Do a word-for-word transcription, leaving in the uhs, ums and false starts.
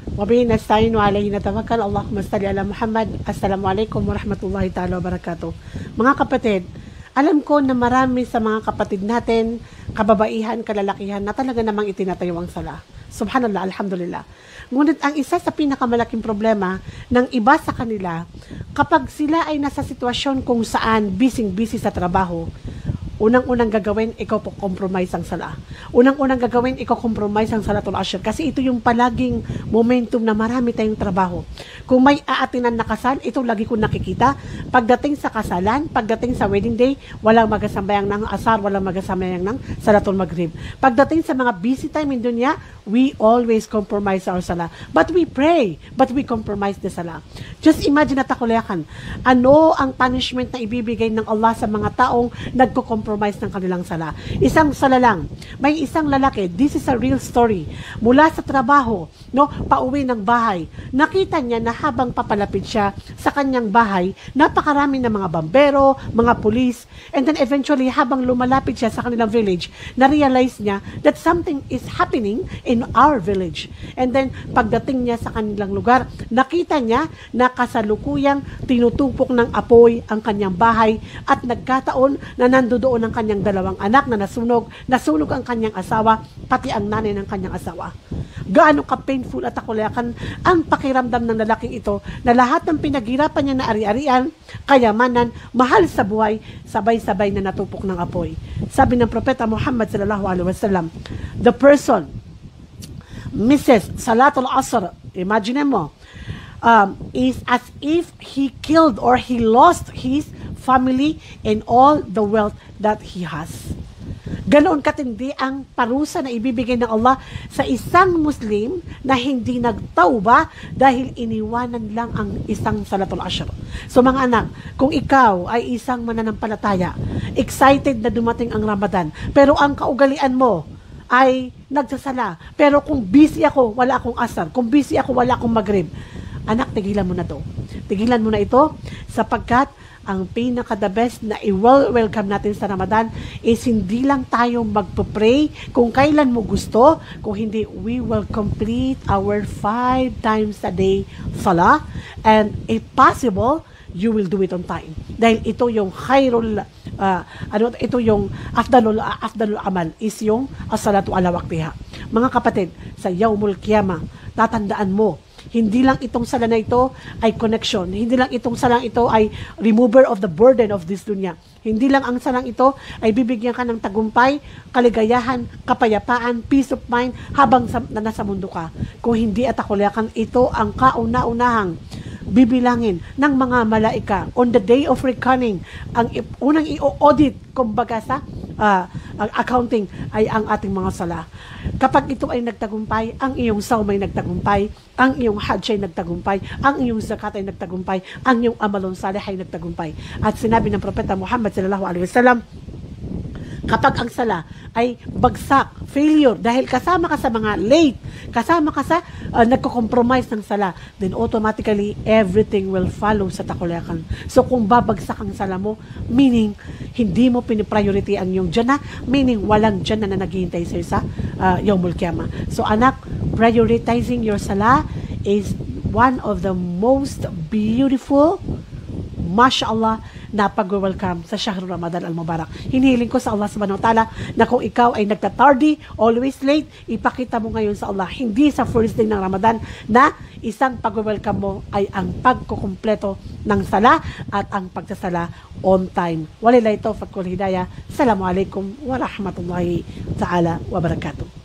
Wabihi nasta'in wa alayhi natawakkal. Allahumma salli ala Muhammad. Assalamualaikum warahmatullahi ta'ala wabarakatuh. Mga kapatid, alam ko na marami sa mga kapatid natin, kababaihan, kalalakihan, na talaga namang itinatayo ang sala. Subhanallah, alhamdulillah. Ngunit ang isa sa pinakamalaking problema ng iba sa kanila, kapag sila ay nasa sitwasyon kung saan busy-busy sa trabaho, unang-unang gagawin, ikaw po compromise ang sala. Unang-unang gagawin, ikaw compromise ang salatul ashr. Kasi ito yung palaging momentum na marami tayong trabaho. Kung may aatinan na kasal, ito lagi ko nakikita. Pagdating sa kasalan, pagdating sa wedding day, walang magasambayang ng asar, walang magasambayang ng salatul maghrib. Pagdating sa mga busy time in dunya, we always compromise our sala. But we pray, but we compromise the sala. Just imagine na takuliakan, ano ang punishment na ibibigay ng Allah sa mga taong nagko-compromise ng kanilang sala. Isang sala lang. May isang lalaki, this is a real story. Mula sa trabaho, no, pauwi ng bahay, nakita niya na habang papalapit siya sa kanyang bahay, napakarami ng mga bambero, mga pulis, and then eventually, habang lumalapit siya sa kanilang village, na-realize niya that something is happening in our village. And then, pagdating niya sa kanilang lugar, nakita niya na kasalukuyang tinutupok ng apoy ang kanyang bahay at nagkataon na nandoon ang kanyang dalawang anak na nasunog, nasunog ang kanyang asawa, pati ang nanay ng kanyang asawa. Gaano ka-painful at akulakan ang pakiramdam ng lalaking ito na lahat ng pinaghirapan niya na ari-arian, kayamanan, mahal sa buhay, sabay-sabay na natupok ng apoy. Sabi ng Propeta Muhammad sallallahu alaihi wasallam, the person misses Salatul Asr, imagine mo, um, is as if he killed or he lost his family and all the wealth that he has. Ganoon katindi ang parusa na ibibigay ng Allah sa isang Muslim na hindi nagtauba dahil iniwanan lang ang isang Salatul Ashr. So mga anak, kung ikaw ay isang mananampalataya, excited na dumating ang Ramadan, pero ang kaugalian mo ay nagsasala, pero kung busy ako, wala akong asar, kung busy ako, wala akong maghrib, anak, tigilan mo na to. Tigilan mo na ito, sapagkat ang pinaka-the best na i-welcome natin sa Ramadan is hindi lang tayo magpo-pray kung kailan mo gusto, kung hindi, we will complete our five times a day salah, and if possible, you will do it on time. Dahil ito yung khairul, uh, ano, ito yung afdalul, uh, afdalul amal, is yung as-salatu ala waqtiha. Mga kapatid, sa Yaumul Qiyamah, tatandaan mo, hindi lang itong sala na ito ay connection. Hindi lang itong salang ito ay remover of the burden of this dunya. Hindi lang ang salang ito ay bibigyan ka ng tagumpay, kaligayahan, kapayapaan, peace of mind habang sa, na nasa mundo ka. Kung hindi at akulakan, ito ang kauna-unahang bibilangin ng mga malaika on the day of reckoning. Ang unang i-audit, kumbaga sa uh, accounting, ay ang ating mga sala. Kapag ito ay nagtagumpay, ang iyong sawm ay nagtagumpay, ang iyong hajj ay nagtagumpay, ang iyong zakat ay nagtagumpay, ang iyong amalon salih ay nagtagumpay. At sinabi ng Propeta Muhammad sallallahu alaihi wasallam, kapag ang sala ay bagsak, failure, dahil kasama ka sa mga late, kasama ka sa uh, nagko-compromise ng sala, then automatically, everything will follow sa takulakan. So, kung babagsak ang sala mo, meaning, hindi mo pinipriority ang iyong jannah, meaning, walang jannah na naghihintay sa'yo sa uh, Yaumul Qiyamah. So, anak, prioritizing your sala is one of the most beautiful, mashallah, na pag-welcome sa Shahrul Ramadan al-Mubarak. Hinihiling ko sa Allah subhanahu wa ta'ala na kung ikaw ay nagtatardy, always late, ipakita mo ngayon sa Allah, hindi sa first day ng Ramadan, na isang pag-welcome mo ay ang pagkukumpleto ng sala at ang pagsasala on time. Walilay tawfiq wal hidayah. Assalamualaikum warahmatullahi ta'ala wabarakatuh.